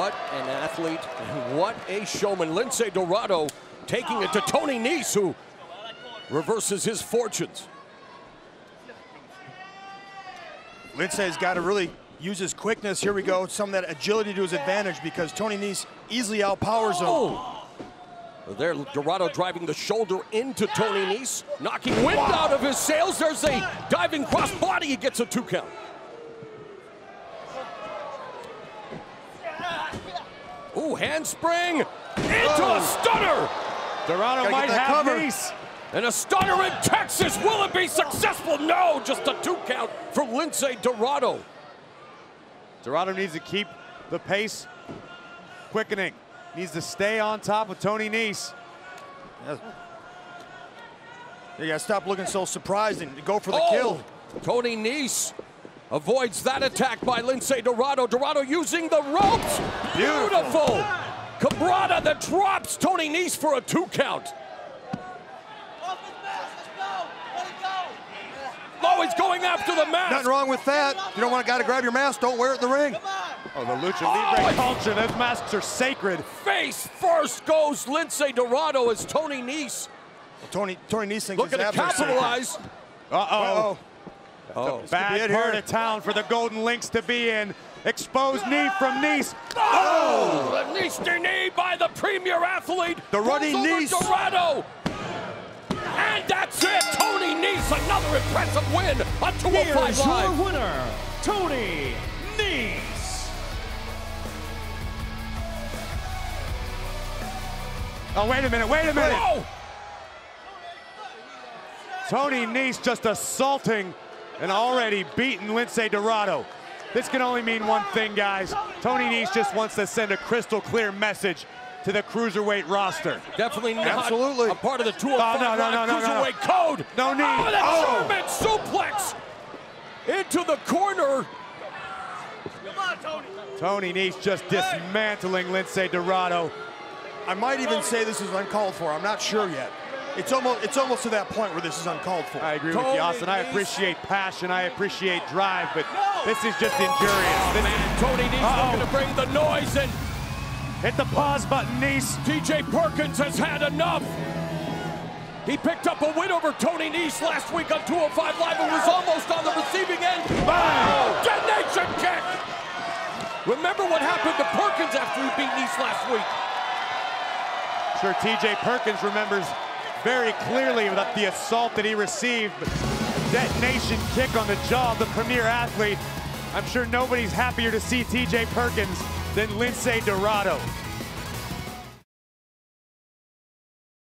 What an athlete, and what a showman. Lince Dorado taking it to Tony Nese, who reverses his fortunes. Lince's got to really use his quickness. Here we go, some of that agility to his advantage because Tony Nese easily outpowers him. Oh. There, Dorado driving the shoulder into Tony Nese, knocking wind out of his sails. There's a diving cross body. He gets a 2 count. Ooh, handspring into a stunner. Dorado might have Nese. And a stunner in Texas. Will it be successful? No, just a 2 count from Lince Dorado. Dorado needs to keep the pace quickening. Needs to stay on top of Tony Nese. You gotta stop looking so surprised and go for the kill. Tony Nese avoids that attack by Lince Dorado. Dorado using the ropes. Beautiful. Cabrera that drops Tony Nese for a 2 count. Oh, he's going after the mask. Nothing wrong with that. You don't want a guy to grab your mask, don't wear it in the ring. Oh, the Lucha Libre culture. Those masks are sacred. Face first goes Lince Dorado as Tony Nese. Well, Tony Nese thinks looking to capitalize. Uh-oh. Bad part here of town for the Golden Links to be in. Exposed knee from Nese. Oh! The Nese knee by the premier athlete. The running Nese. Dorado. And that's it. Tony Nese, another impressive win on 205 Here's Live. your winner, Tony Nese. Oh, wait a minute, wait a minute. Oh! Tony Nese just assaulting an already beaten Lince Dorado. This can only mean one thing, guys. Tony Nese just wants to send a crystal clear message to the cruiserweight roster. Definitely not Absolutely. a part of the 205 Live cruiserweight code. No knee. Oh, that German suplex into the corner. Come on, Tony. Tony Nese just dismantling Lince Dorado. I might even say this is uncalled for. I'm not sure yet. It's almost to that point where this is uncalled for. I agree with you, Austin. I appreciate passion, I appreciate drive, but this is just injurious. Tony Nese looking to bring the noise in. Hit the pause button, Nese. TJ Perkins has had enough. He picked up a win over Tony Nese last week on 205 Live and was almost on the receiving end. Oh, detonation kick! Remember what happened to Perkins after he beat Nese last week? Sure, TJ Perkins remembers very clearly the assault that he received. Detonation kick on the jaw of the premier athlete. I'm sure nobody's happier to see TJ Perkins than Lince Dorado.